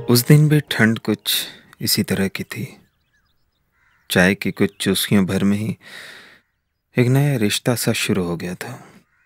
उस दिन भी ठंड कुछ इसी तरह की थी। चाय की कुछ चुस्कियों भर में ही एक नया रिश्ता सा शुरू हो गया था।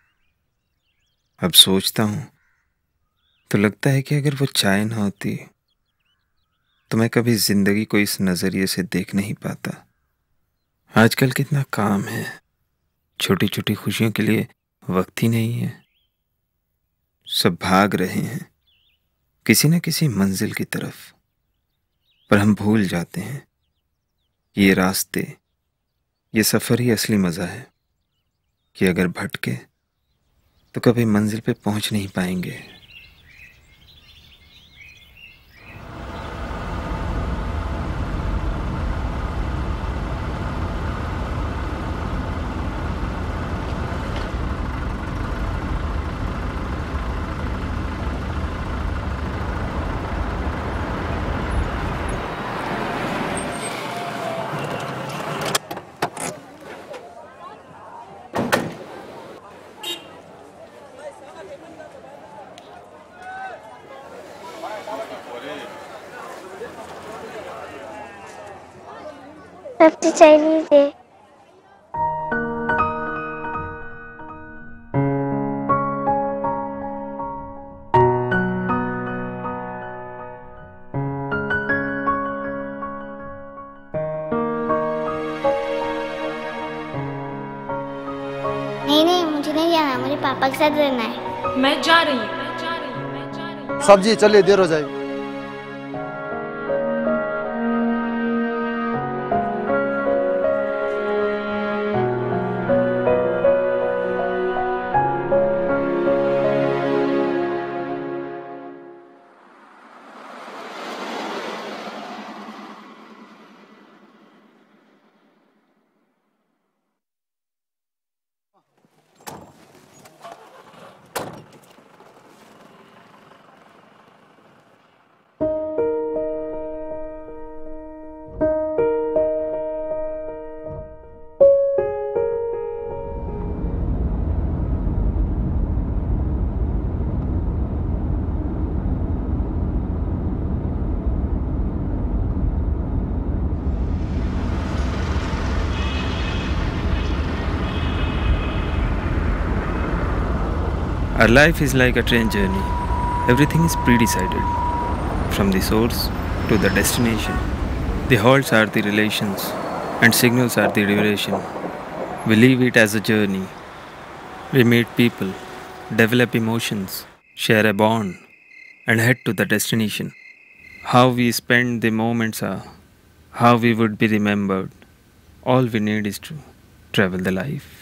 अब सोचता हूँ तो लगता है कि अगर वो चाय ना होती तो मैं कभी जिंदगी को इस नजरिए से देख नहीं पाता। आजकल कितना काम है, छोटी छोटी खुशियों के लिए वक्त ही नहीं है। सब भाग रहे हैं किसी न किसी मंजिल की तरफ, पर हम भूल जाते हैं ये रास्ते, ये सफर ही असली मजा है, कि अगर भटके तो कभी मंजिल पे पहुंच नहीं पाएंगे। सब्जी चाइनीज है। नहीं नहीं, मुझे नहीं जाना, मुझे पापा के साथ रहना है। मैं जा रही हूँ। सब्जी चलिए, देर हो जाएगी। Our life is like a train journey. Everything is pre-decided. From the source to the destination. The halts are the relations and signals are the duration. We live it as a journey. We meet people, develop emotions, share a bond, and head to the destination. How we spend the moments are how we would be remembered. All we need is to travel the life.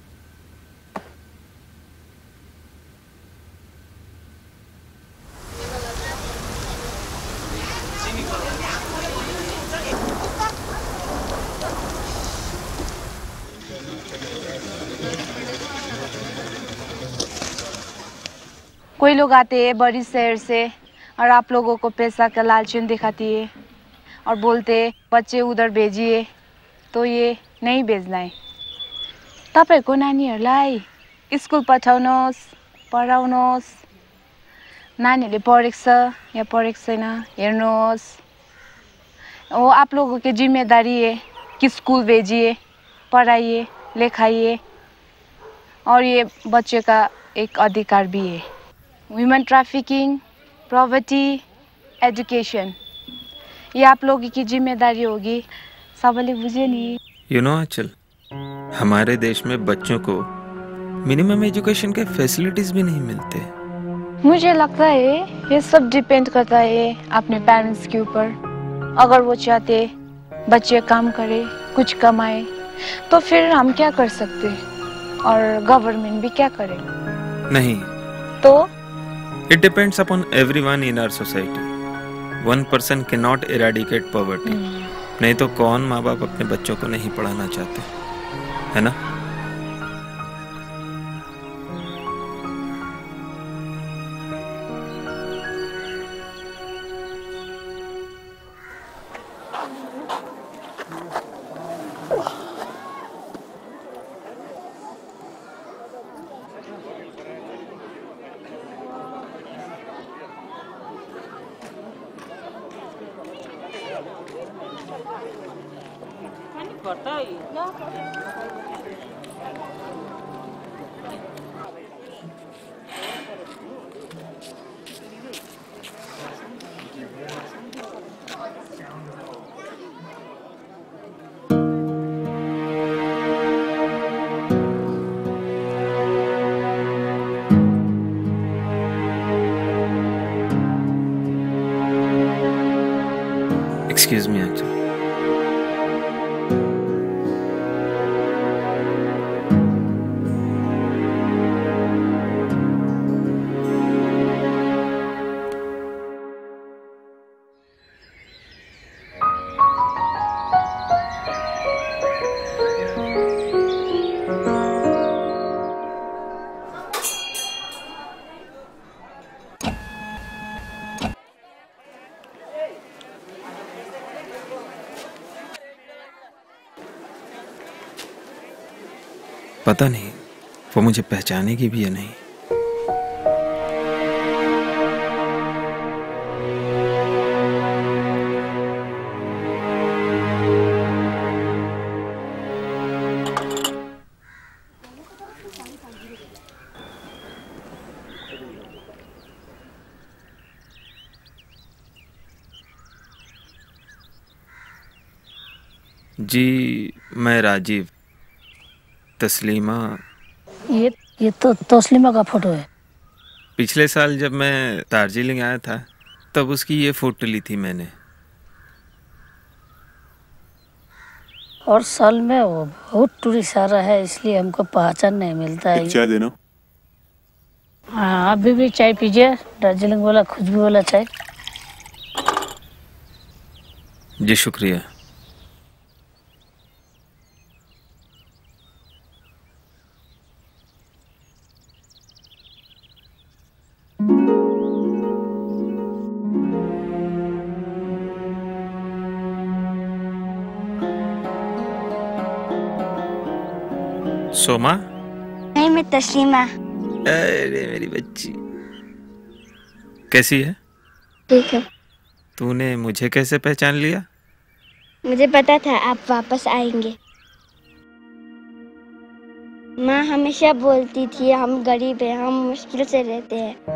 कोई लोग आते हैं बड़ी शहर से और आप लोगों को पैसा का लालचन दिखाती है और बोलते बच्चे उधर भेजिए, तो ये नहीं भेजना है। तपाईको नानीहरूलाई स्कुल पठाउनुहोस्, पढाउनुहोस्। नानीहरूले पढेको छ या पढेको छैन हेर्नुहोस्। वो आप लोगों की जिम्मेदारी है कि स्कूल भेजिए, पढ़ाइए, लिखाइए, और ये बच्चे का एक अधिकार भी है। वुमेन ट्रैफिकिंग, पॉवर्टी, एजुकेशन, ये आप लोगों की जिम्मेदारी होगी। सबले बुझे नहीं। You know आंचल, हमारे देश में बच्चों को मिनिमम एजुकेशन के फैसिलिटीज भी नहीं मिलते। मुझे लगता है ये सब डिपेंड करता है अपने पेरेंट्स के ऊपर। अगर वो चाहते बच्चे काम करे, कुछ कमाए, तो फिर हम क्या कर सकते, और गवर्नमेंट भी क्या करे। नहीं, तो it depends upon everyone in our society. One person cannot eradicate poverty. नहीं तो कौन माँ बाप अपने बच्चों को नहीं पढ़ाना चाहते, है ना? Excuse me uncle. पता नहीं वो मुझे पहचानेगी भी या नहीं। जी मैं राजीव। तस्लीमा। ये तो तस्लीमा का फोटो है। पिछले साल जब मैं दार्जिलिंग आया था तब उसकी ये फोटो ली थी मैंने। और साल में वो बहुत टूरिस्ट आ रहा है इसलिए हमको पहचान नहीं मिलता है। चाय देना। हाँ अभी भी चाय पीजिए, दार्जिलिंग वाला खुशबू वाला चाय। जी शुक्रिया। सोमा। नहीं, मैं तस्लीमा। अरे मेरी बच्ची कैसी है? ठीक है। तूने मुझे कैसे पहचान लिया? मुझे पता था आप वापस आएंगे। माँ हमेशा बोलती थी हम गरीब हैं, हम मुश्किल से रहते हैं।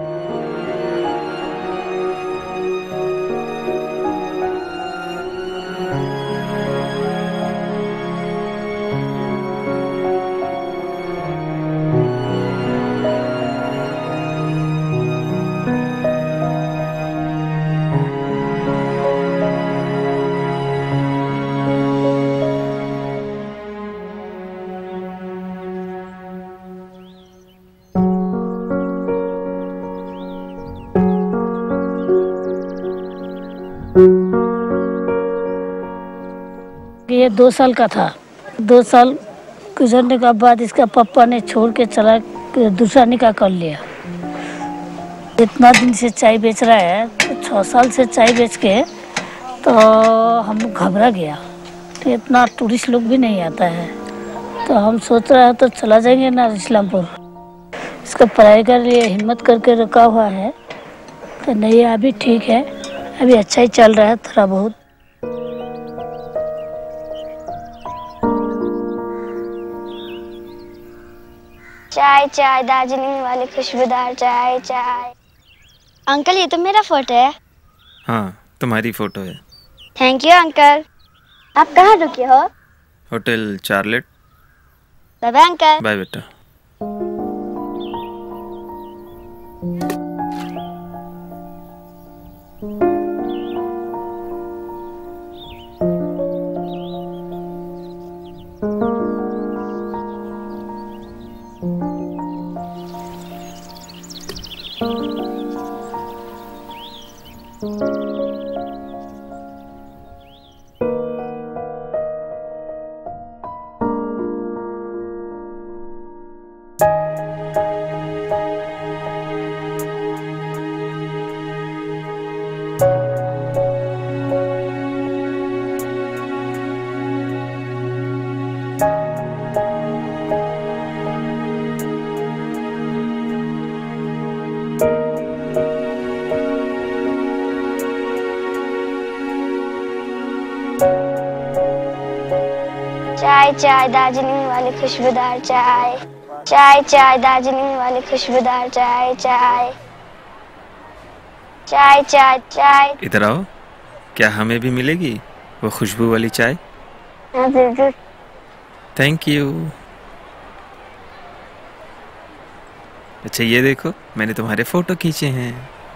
ये 2 साल का था। 2 साल गुजरने के बाद इसका पापा ने छोड़ के चला, दूसरा निकाह कर लिया। इतना दिन से चाय बेच रहा है तो 6 साल से चाय बेच के तो हम घबरा गया। तो इतना टूरिस्ट लोग भी नहीं आता है तो हम सोच रहे हैं तो चला जाएंगे ना इस्लामपुर। इसका पढ़ाई के लिए हिम्मत करके रखा हुआ है तो नहीं, अभी ठीक है, अभी अच्छा ही चल रहा है थोड़ा बहुत। चाय चाय, दार्जिलिंग वाली खुशबूदार चाय चाय। अंकल ये तो मेरा फोटो है। हाँ तुम्हारी फोटो है। Thank you uncle. आप कहाँ रुके हो? Hotel Charlotte. Bye bye uncle. Bye बेटा। चाय चाय दार्जिलिंग वाली खुशबूदार चाय, चाय चाय दार्जिलिंग वाली खुशबूदार चाय, चाय चाय चाय चाय। इधर आओ, क्या हमें भी मिलेगी वो खुशबू वाली चाय? हाँ जरूर। Thank you. अच्छा ये देखो, मैंने तुम्हारे फोटो खींचे हैं।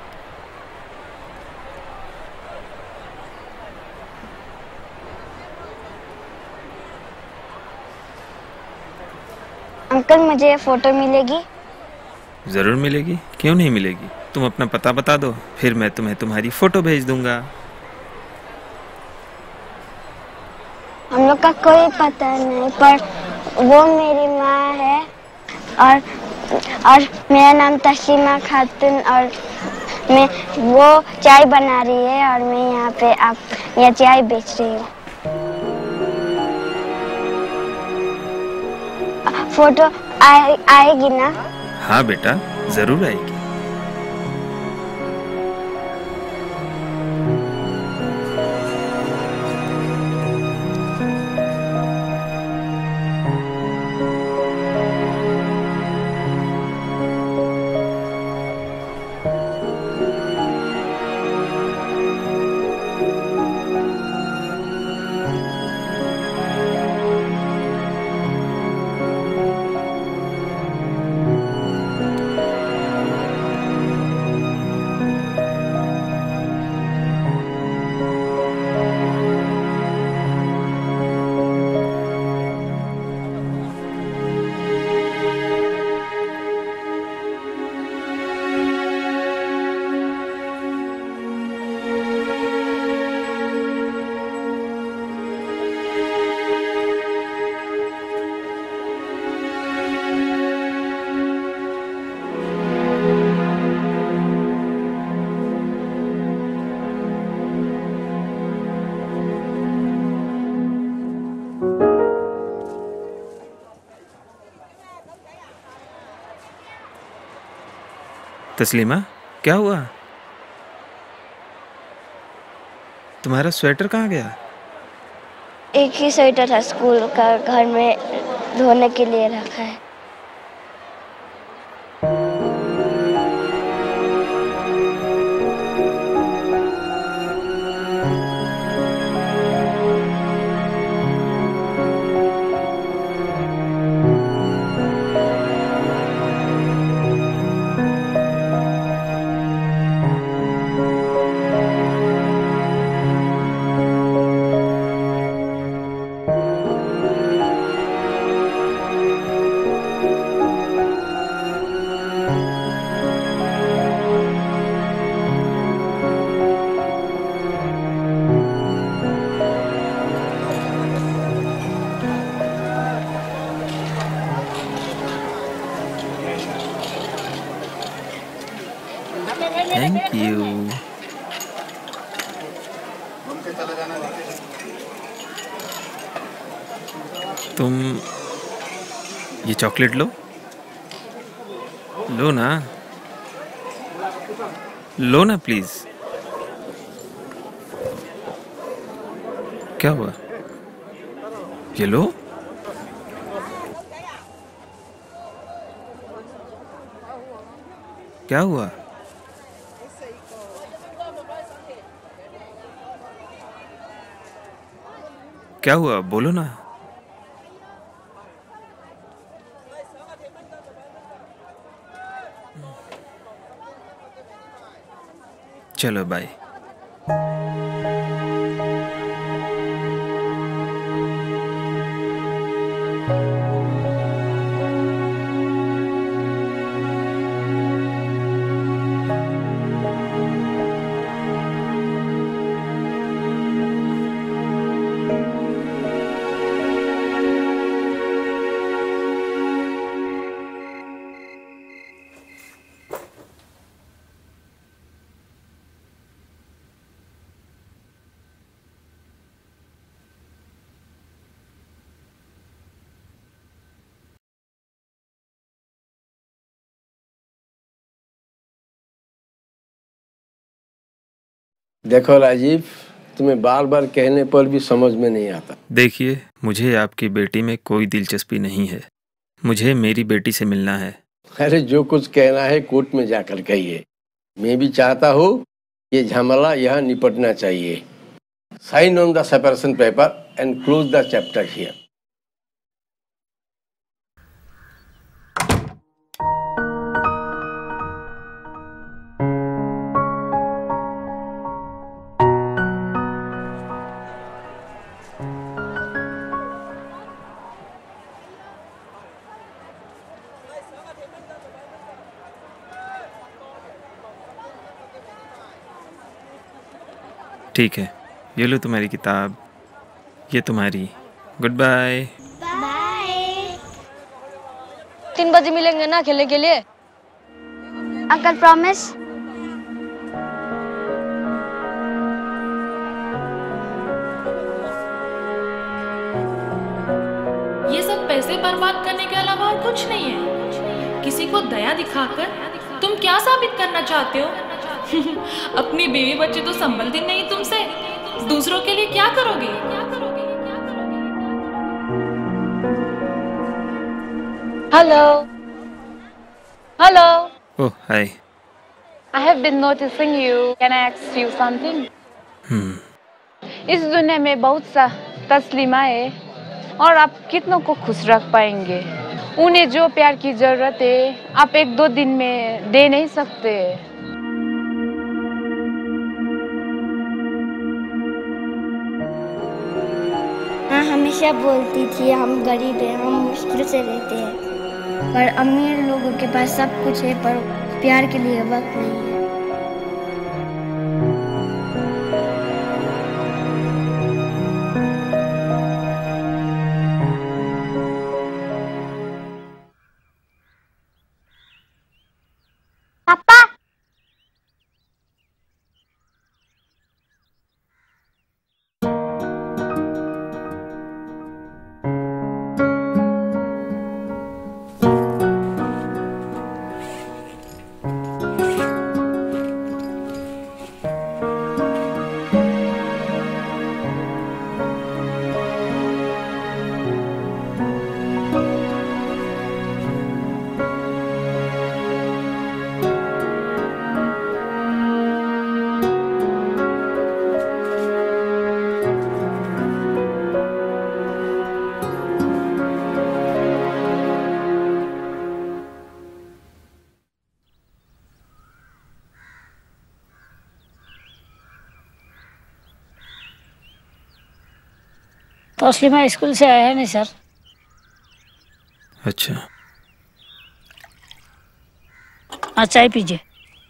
अंकल मुझे ये फोटो मिलेगी? जरूर मिलेगी, क्यों नहीं मिलेगी। तुम अपना पता बता दो, फिर मैं तुम्हें तुम्हारी फोटो भेज दूंगा। हम लोग का कोई पता नहीं, पर वो मेरी माँ है और मेरा नाम तस्लीमा खातून, और मैं वो चाय बना रही है और मैं यहाँ पे ये चाय बेच रही हूँ। फोटो आएगी ना? हाँ बेटा, जरूर आएगी। तस्लीमा, क्या हुआ? तुम्हारा स्वेटर कहाँ गया? एक ही स्वेटर था स्कूल का, घर में धोने के लिए रखा है। Thank you. तुम ये चॉकलेट लो, लो ना, लो ना प्लीज। क्या हुआ? ये लो। क्या हुआ? क्या हुआ, बोलो ना। चलो बाय। देखो राजीव, तुम्हें बार बार कहने पर भी समझ में नहीं आता। देखिए, मुझे आपकी बेटी में कोई दिलचस्पी नहीं है। मुझे मेरी बेटी से मिलना है। अरे जो कुछ कहना है कोर्ट में जाकर कहिए। मैं भी चाहता हूँ ये झमेला यहाँ निपटना चाहिए। Sign on the separation paper and close the chapter here. ठीक है, ये लो तुम्हारी किताब, ये तुम्हारी। Good bye. बाय। 3 बजे मिलेंगे ना खेलने के लिए? Uncle promise. ये सब पैसे बर्बाद करने के अलावा और कुछ नहीं है। किसी को दया दिखाकर तुम क्या साबित करना चाहते हो? अपनी बीवी बच्चे तो संभलती नहीं तुमसे, दूसरों के लिए क्या करोगे? Hello. Hello. Oh, hi. I have been noticing you. Can I ask you something? इस दुनिया में बहुत सा तस्लीमा है और आप कितनों को खुश रख पाएंगे? उन्हें जो प्यार की जरूरत है आप 1-2 दिन में दे नहीं सकते। हाँ, हमेशा बोलती थी हम गरीब हैं, हम मुश्किल से रहते हैं, पर अमीर लोगों के पास सब कुछ है पर प्यार के लिए वक्त नहीं है। पापा, तस्लीमा स्कूल से आया है नहीं सर। अच्छा, हाँ चाय पीजिए।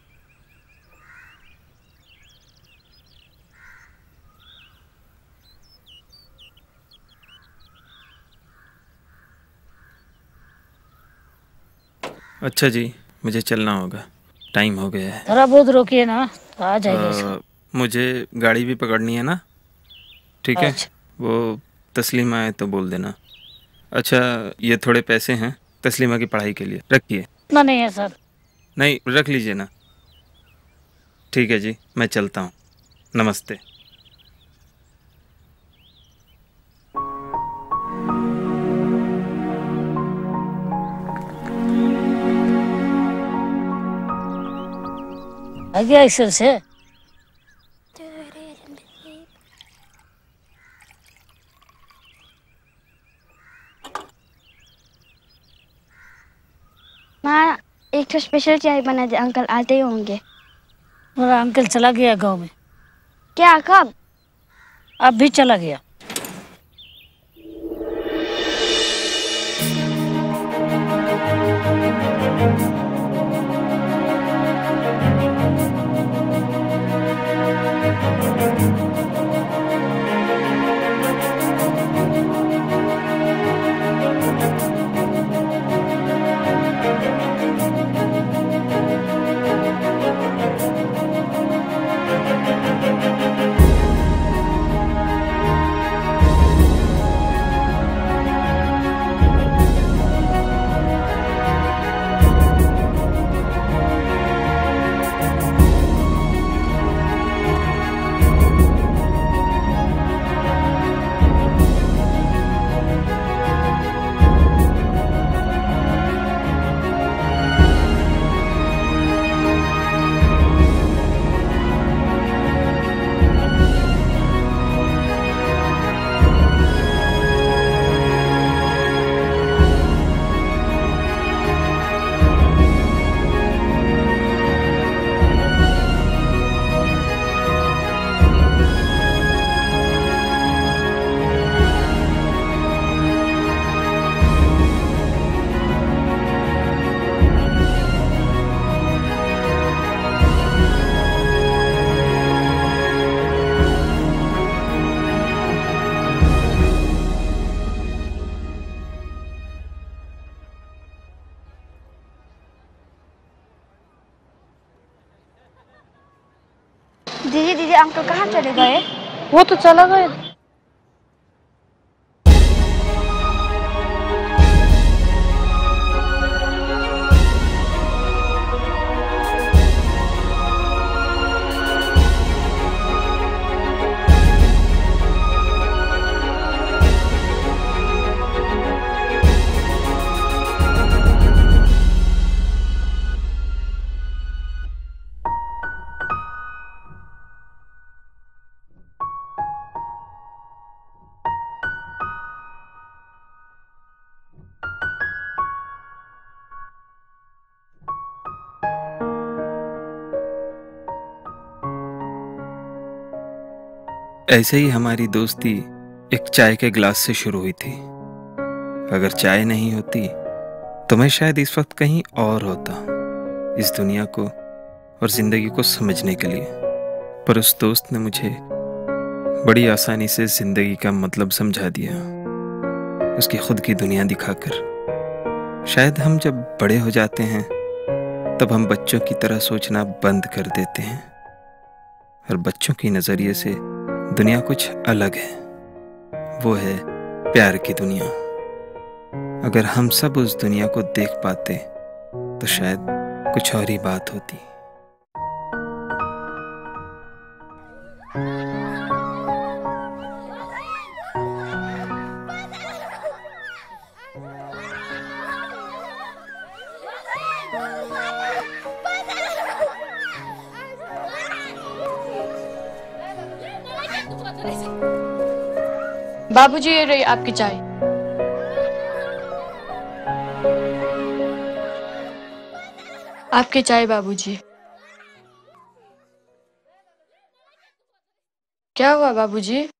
अच्छा जी, मुझे चलना होगा, टाइम हो गया है। थोड़ा बहुत रोकिए ना, तो आ जाएगा। मुझे गाड़ी भी पकड़नी है ना? ठीक है, अच्छा। वो तस्लीमा है तो बोल देना। अच्छा, ये थोड़े पैसे हैं तस्लीमा की पढ़ाई के लिए, रखिए। इतना नहीं है सर। नहीं, रख लीजिए ना। ठीक है जी, मैं चलता हूँ। नमस्ते। आ गया एक्सेल से। माँ, एक तो स्पेशल चाय बना दे, अंकल आते ही होंगे। मेरा अंकल चला गया गांव में। क्या, कब? अब भी चला गया। दीदी दीदी अंकल कहाँ चले गए? वो तो चला गया। ऐसे ही हमारी दोस्ती एक चाय के गिलास से शुरू हुई थी। अगर चाय नहीं होती तो मैं शायद इस वक्त कहीं और होता, इस दुनिया को और जिंदगी को समझने के लिए। पर उस दोस्त ने मुझे बड़ी आसानी से जिंदगी का मतलब समझा दिया, उसकी खुद की दुनिया दिखाकर। शायद हम जब बड़े हो जाते हैं तब हम बच्चों की तरह सोचना बंद कर देते हैं, और बच्चों की नजरिए से दुनिया कुछ अलग है। वो है प्यार की दुनिया। अगर हम सब उस दुनिया को देख पाते तो शायद कुछ और ही बात होती। बाबूजी, ये रही आपकी चाय। आपकी चाय बाबूजी। क्या हुआ बाबूजी?